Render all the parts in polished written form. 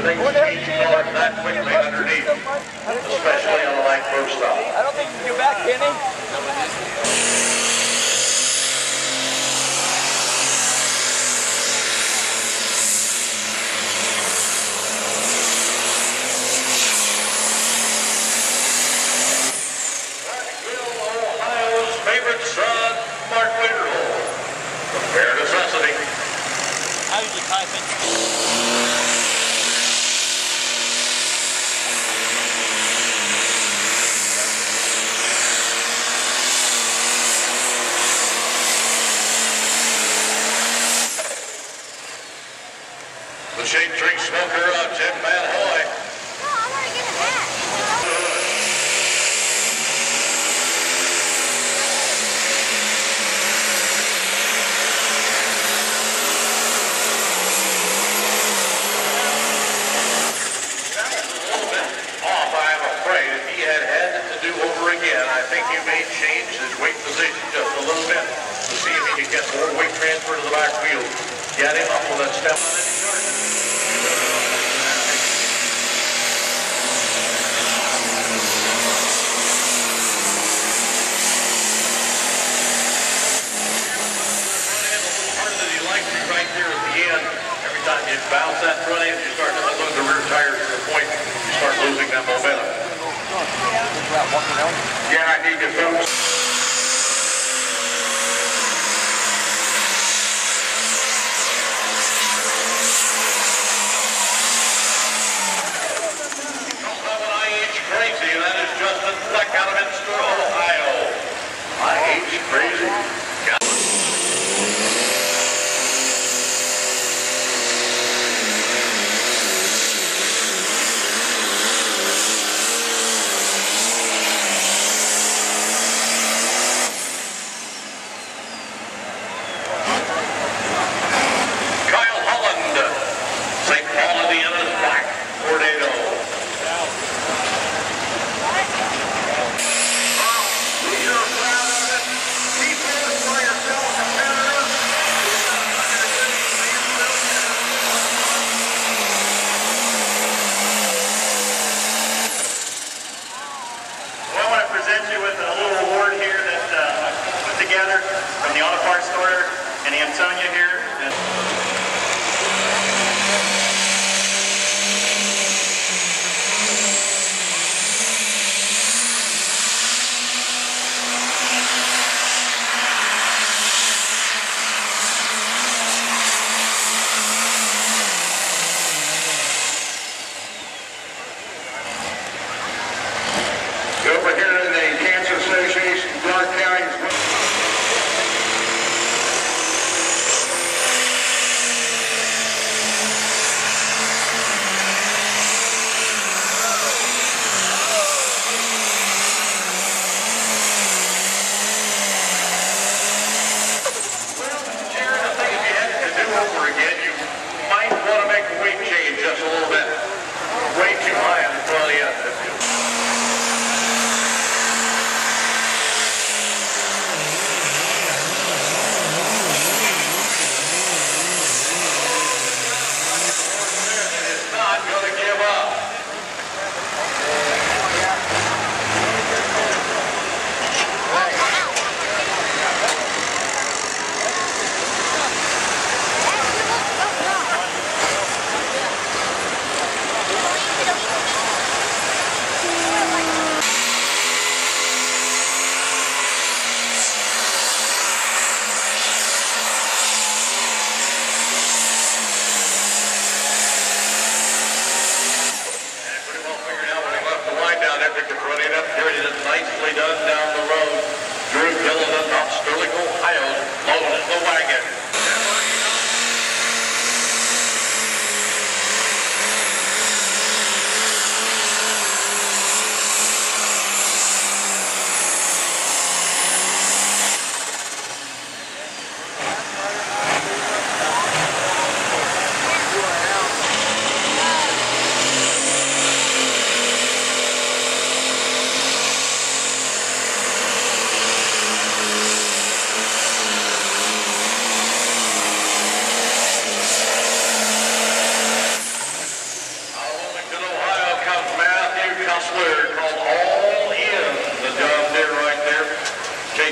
things change colors that quickly underneath, especially on a light pro stop. I don't think you can get back, Kenny. Ohio's favorite son, Mark Winterhold. Bare necessity. I usually type it. The Shade Tree Smoker of Jim Van Hoy. No, I want to get a hat. Off, I'm afraid. If he had to do over again, I think he may change his weight position just a little bit to see if he can get more weight transfer to the back wheel. Get him up on that step. Right there at the end, every time you bounce that front end, you start to lose the rear tires to the point you start losing that momentum. Yeah, I need to focus. Crazy, and that is Justin Fleck out of Minster, Ohio. IH Crazy. Kyle Holland, St. Paul, Indiana's Black Tornado. From the auto parts store and Antonia here. Over here in the Cancer Association, Clark County.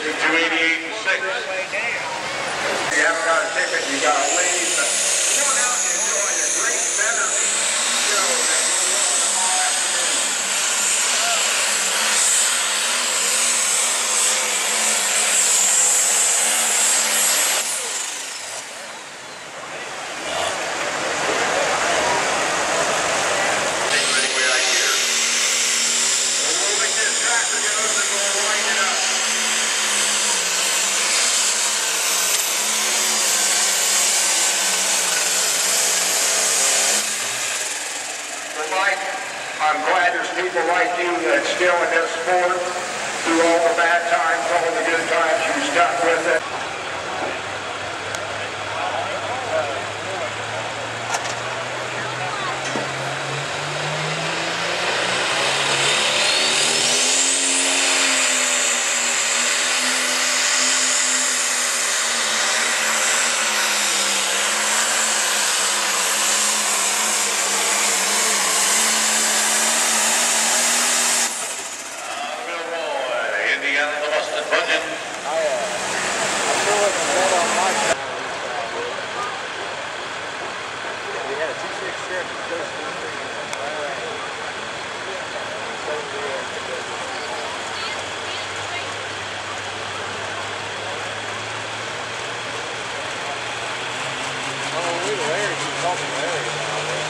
288 and 6. You haven't got a ticket, you got to leave. But come out and enjoy a great better show that goes on all afternoon. Anyway, I hear. So we'll make this tractor goes and we'll wind it up. But Mike, I'm glad there's people like you that's still in this sport through all the bad times, all the good times. You stuck with it. Milroy, Indiana, the Mustard Budget. I'm still looking at that on my side. We had a 2-6 trip that goes through the Oh, we were Larry. She was talking to Larry about it.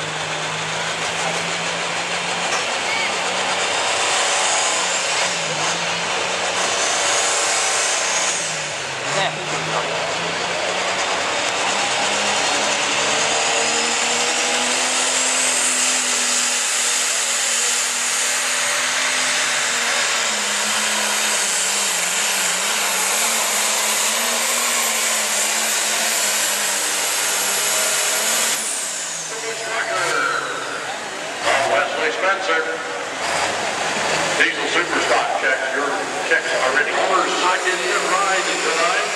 Wesley Spencer. Diesel Superstock checks. Your checks already. I didn't ride it tonight.